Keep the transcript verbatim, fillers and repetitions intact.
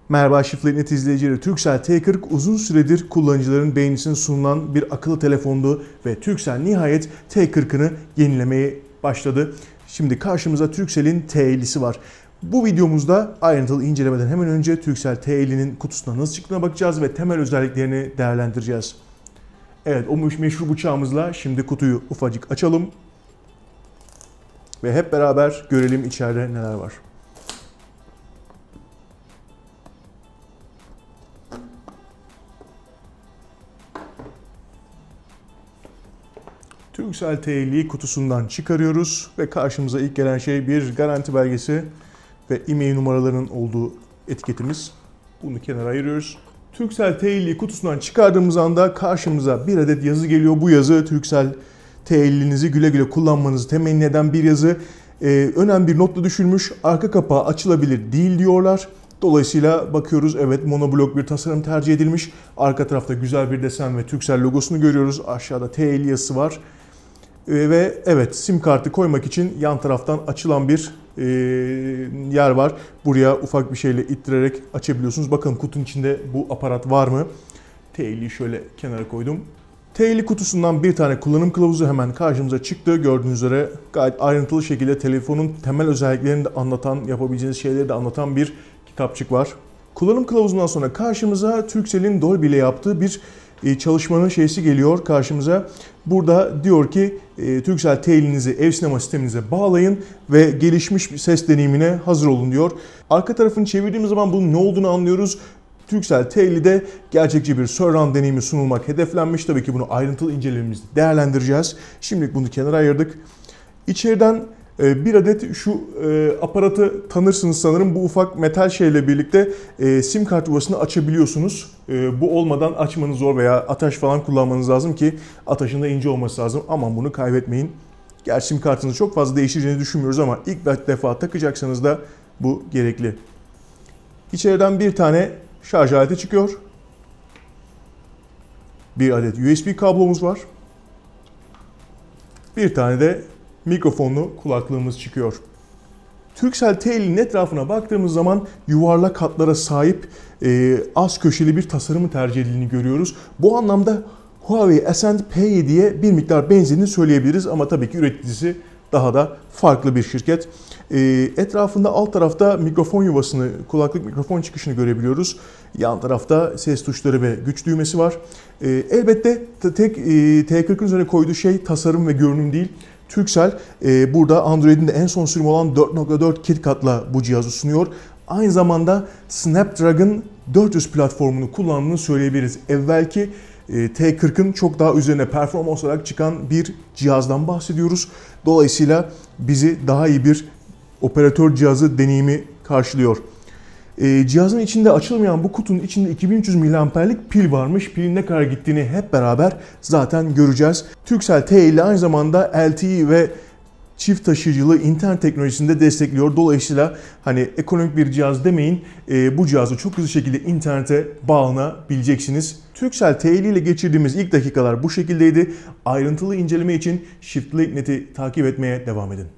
Merhaba Shift'le izleyicileri, Turkcell T kırk uzun süredir kullanıcıların beğenisine sunulan bir akıllı telefondu ve Turkcell nihayet T kırkını yenilemeye başladı. Şimdi karşımıza Turkcell'in T ellisi var. Bu videomuzda ayrıntılı incelemeden hemen önce Turkcell T ellinin kutusuna nasıl çıktığına bakacağız ve temel özelliklerini değerlendireceğiz. Evet, o meşhur bıçağımızla şimdi kutuyu ufacık açalım ve hep beraber görelim içeride neler var. Turkcell T elliyi kutusundan çıkarıyoruz ve karşımıza ilk gelen şey bir garanti belgesi ve e-mail numaralarının olduğu etiketimiz. Bunu kenara ayırıyoruz. Turkcell T elliyi kutusundan çıkardığımız anda karşımıza bir adet yazı geliyor. Bu yazı Turkcell T ellinizi güle güle kullanmanızı temenni eden bir yazı. Ee, önemli bir notla düşülmüş. Arka kapağı açılabilir değil diyorlar. Dolayısıyla bakıyoruz, evet, monoblok bir tasarım tercih edilmiş. Arka tarafta güzel bir desen ve Turkcell logosunu görüyoruz. Aşağıda T elli yazısı var. Ve evet, sim kartı koymak için yan taraftan açılan bir e, yer var. Buraya ufak bir şeyle ittirerek açabiliyorsunuz. Bakalım kutunun içinde bu aparat var mı? T elliyi şöyle kenara koydum. T elli kutusundan bir tane kullanım kılavuzu hemen karşımıza çıktı. Gördüğünüz üzere gayet ayrıntılı şekilde telefonun temel özelliklerini de anlatan, yapabileceğiniz şeyleri de anlatan bir kitapçık var. Kullanım kılavuzundan sonra karşımıza Turkcell'in Dolby ile yaptığı bir çalışmanın şeysi geliyor karşımıza. Burada diyor ki Turkcell T ellinizi ev sinema sisteminize bağlayın ve gelişmiş bir ses deneyimine hazır olun diyor. Arka tarafını çevirdiğimiz zaman bunun ne olduğunu anlıyoruz. Turkcell T ellide gerçekçi bir surround deneyimi sunulmak hedeflenmiş. Tabii ki bunu ayrıntılı incelememizde değerlendireceğiz. Şimdilik bunu kenara ayırdık. İçeriden bir adet şu aparatı tanırsınız sanırım. Bu ufak metal şeyle birlikte sim kart yuvasını açabiliyorsunuz. Bu olmadan açmanız zor veya ataş falan kullanmanız lazım ki ataşın da ince olması lazım. Aman bunu kaybetmeyin. Gerçi sim kartınızı çok fazla değiştireceğini düşünmüyoruz ama ilk defa takacaksanız da bu gerekli. İçeriden bir tane şarj aleti çıkıyor. Bir adet U S B kablomuz var. Bir tane de mikrofonlu kulaklığımız çıkıyor. Turkcell T ellinin etrafına baktığımız zaman yuvarlak hatlara sahip e, az köşeli bir tasarımı tercih edildiğini görüyoruz. Bu anlamda Huawei Ascend P yediye bir miktar benzediğini söyleyebiliriz ama tabii ki üreticisi daha da farklı bir şirket. E, etrafında alt tarafta mikrofon yuvasını, kulaklık mikrofon çıkışını görebiliyoruz. Yan tarafta ses tuşları ve güç düğmesi var. E, elbette tek e, T kırkın üzerine koyduğu şey tasarım ve görünüm değil. Turkcell e, burada Android'in de en son sürümü olan dört nokta dört KitKat'la bu cihazı sunuyor. Aynı zamanda Snapdragon dört yüz platformunu kullandığını söyleyebiliriz. Evvelki e, T kırkın çok daha üzerine performans olarak çıkan bir cihazdan bahsediyoruz. Dolayısıyla bizi daha iyi bir operatör cihazı deneyimi karşılıyor. E, cihazın içinde açılmayan bu kutunun içinde iki bin üç yüz miliamperlik pil varmış. Pilin ne kadar gittiğini hep beraber zaten göreceğiz. Turkcell T elli aynı zamanda L T E ve çift taşıyıcılığı internet teknolojisini de destekliyor. Dolayısıyla hani ekonomik bir cihaz demeyin, e, bu cihazı çok hızlı şekilde internete bağlanabileceksiniz. Turkcell T elli ile geçirdiğimiz ilk dakikalar bu şekildeydi. Ayrıntılı inceleme için Shift'le takip etmeye devam edin.